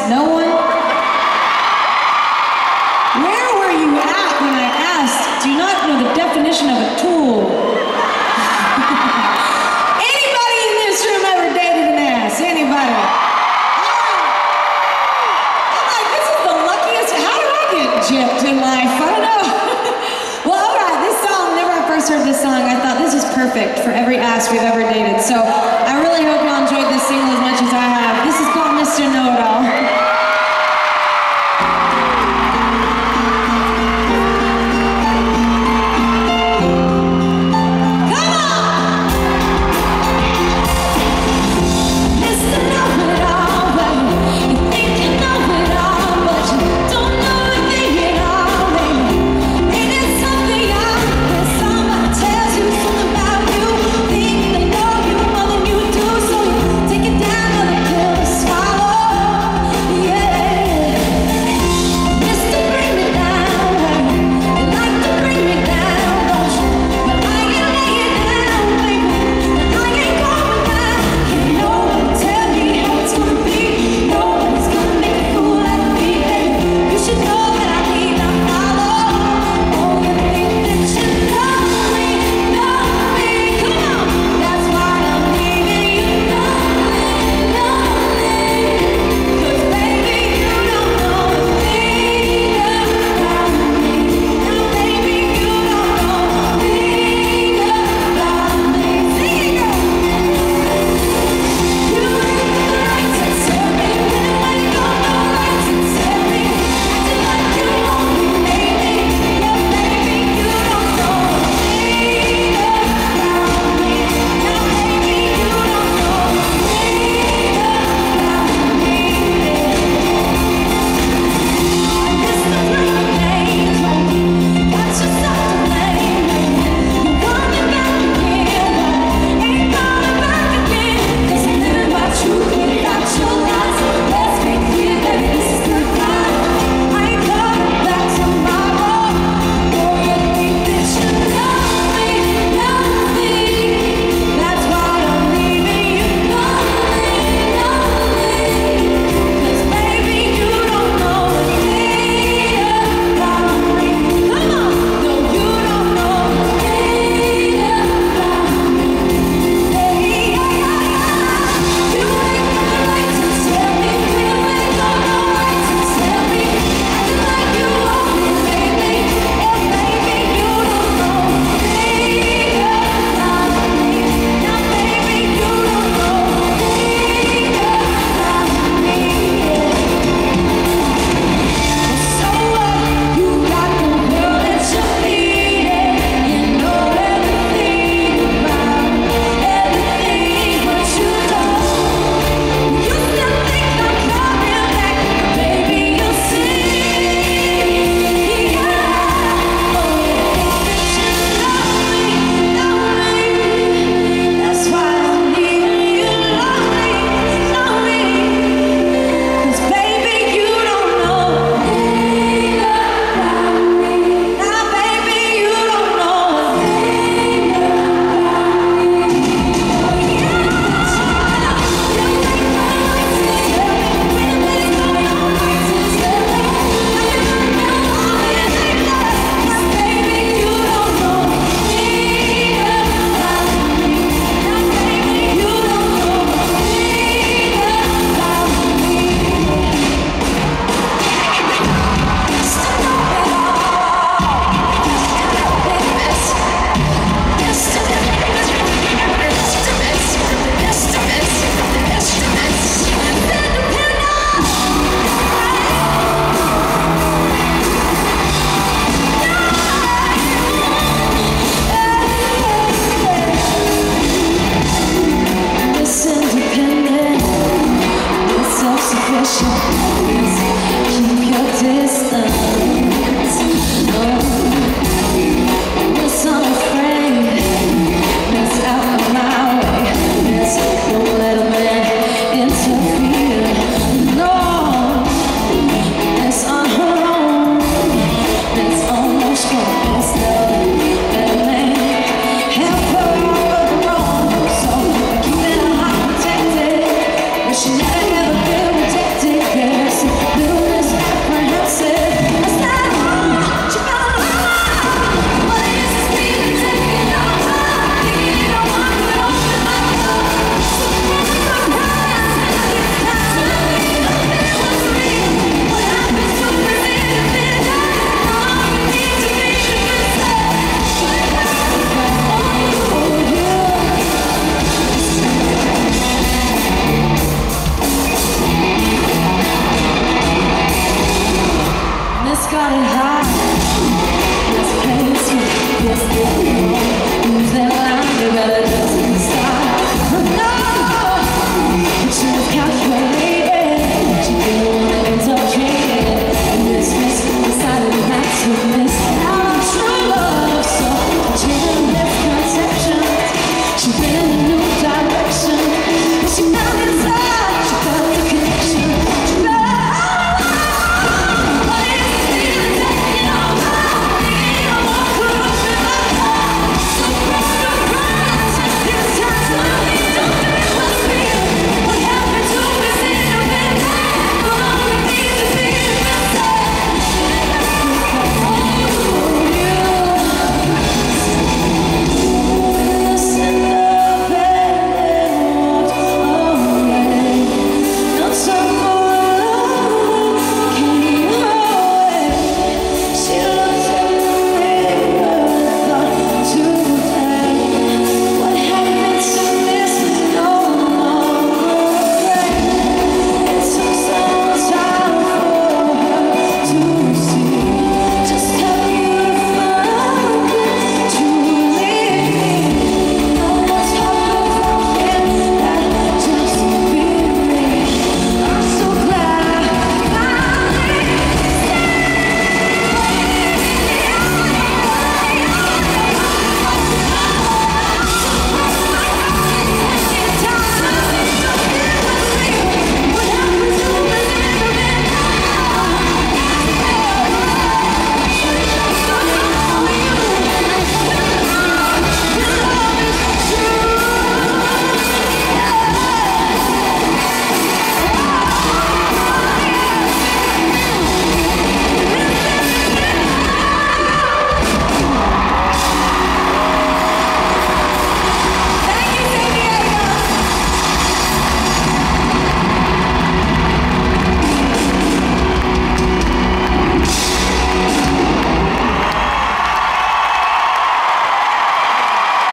No one? Where were you at when I asked? Do you not know the definition of a tool? Anybody in this room ever dated an ass? Anybody? I'm like, this is the luckiest. How did I get gypped in life? I don't know. Well, all right, this song, whenever I first heard this song, I thought this is perfect for every ass we've ever dated. So I really hope y'all enjoyed this single as much as I have. This is called Mr. Know-It-All.